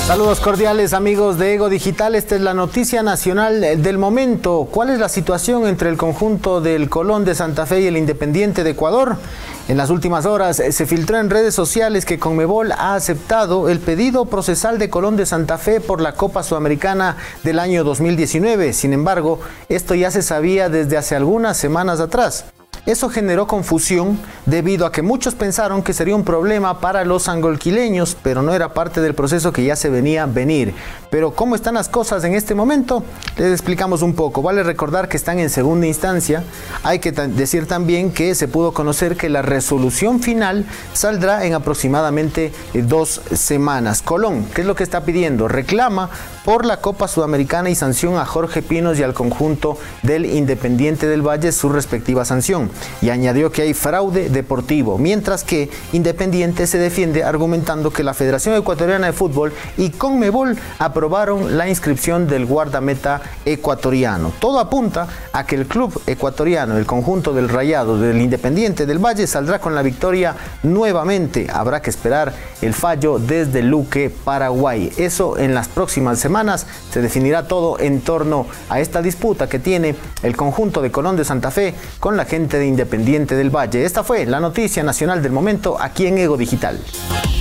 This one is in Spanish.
Saludos cordiales amigos de Ego Digital, esta es la noticia nacional del momento. ¿Cuál es la situación entre el conjunto del Colón de Santa Fe y el Independiente de Ecuador? En las últimas horas se filtró en redes sociales que Conmebol ha aceptado el pedido procesal de Colón de Santa Fe por la Copa Sudamericana del año 2019. Sin embargo, esto ya se sabía desde hace algunas semanas atrás. Eso generó confusión debido a que muchos pensaron que sería un problema para los angolquileños, pero no era parte del proceso que ya se venía a venir. Pero ¿cómo están las cosas en este momento? Les explicamos un poco. Vale recordar que están en segunda instancia. Hay que decir también que se pudo conocer que la resolución final saldrá en aproximadamente 2 semanas. Colón, ¿qué es lo que está pidiendo? Reclama por la Copa Sudamericana y sanción a Jorge Pinos y al conjunto del Independiente del Valle su respectiva sanción. Y añadió que hay fraude deportivo, mientras que Independiente se defiende argumentando que la Federación Ecuatoriana de Fútbol y Conmebol aprobaron la inscripción del guardameta ecuatoriano. Todo apunta a que el club ecuatoriano, el conjunto del Rayado del Independiente del Valle, saldrá con la victoria nuevamente. Habrá que esperar el fallo desde Luque, Paraguay. Eso en las próximas semanas se definirá todo en torno a esta disputa que tiene el conjunto de Colón de Santa Fe con la gente de Independiente del Valle. Esta fue la noticia nacional del momento aquí en Ego Digital.